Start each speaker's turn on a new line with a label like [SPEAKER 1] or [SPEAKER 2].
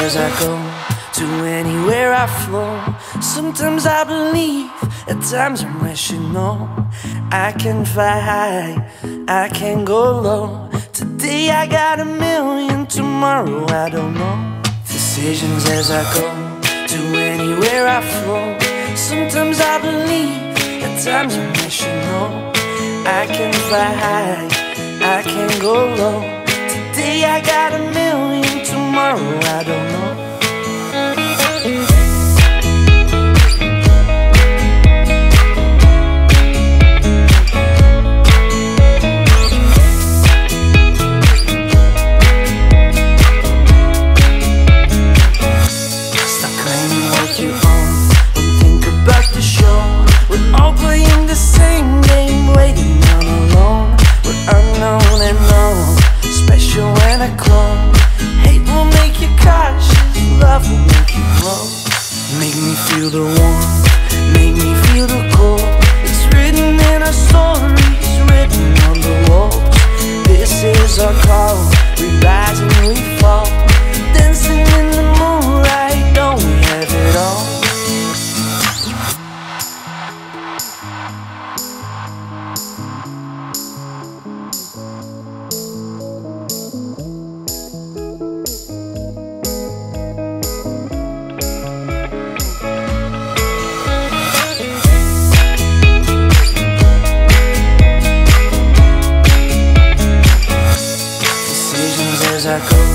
[SPEAKER 1] as I go, to anywhere I flow. Sometimes I believe, at times I'm rational. I can fly high, I can go low. Today I got a million, tomorrow I don't know. Decisions as I go, to anywhere I flow. Sometimes I believe, at times I'm rational. I can fly high, I can go low. Today I got a million, tomorrow I don't know. Make me feel the warmth, make me feel the cold. It's written in our stories, written on the walls. This is our call, we rise and we fall. Dancing in the moonlight, don't we have it all? As I go,